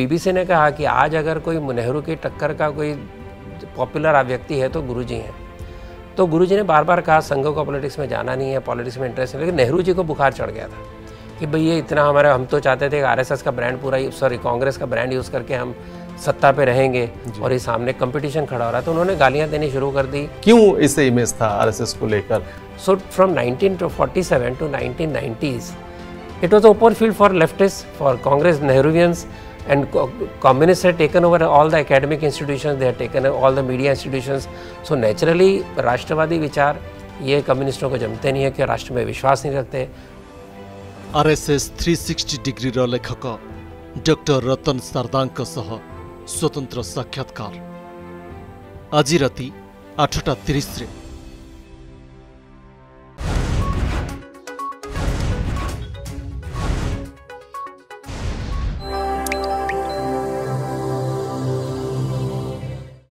BBC ने कहा कि आज अगर कोई नेहरू की टक्कर का कोई पॉपुलर व्यक्ति है तो गुरुजी हैं। तो गुरुजी ने बार बार कहा संघों को पॉलिटिक्स में जाना नहीं है, पॉलिटिक्स में इंटरेस्ट नहीं, लेकिन नेहरू जी को बुखार चढ़ गया था कि भाई ये इतना हमारा, हम तो चाहते थे आरएसएस का ब्रांड पूरा, सॉरी कांग्रेस का ब्रांड यूज़ करके हम सत्ता पे रहेंगे और ये सामने कंपटीशन खड़ा हो रहा है, तो उन्होंने गालियाँ देनी शुरू कर दी। क्यों इसे इमेज था आरएसएस को लेकर? So from 1947 to 1990s it was open field for leftists, for Congress, Nehruvians, and communists had taken over all the academic institutions, they had taken all the media institutions. So naturally राष्ट्रवादी विचार ये कम्युनिस्टों को जमते नहीं है कि राष्ट्र में विश्वास नहीं रखते। आरएसएस 360 डिग्री रो लेखक डॉक्टर रतन सारदांक सह स्वतंत्र साक्षात्कार आज राति 8:30 रे।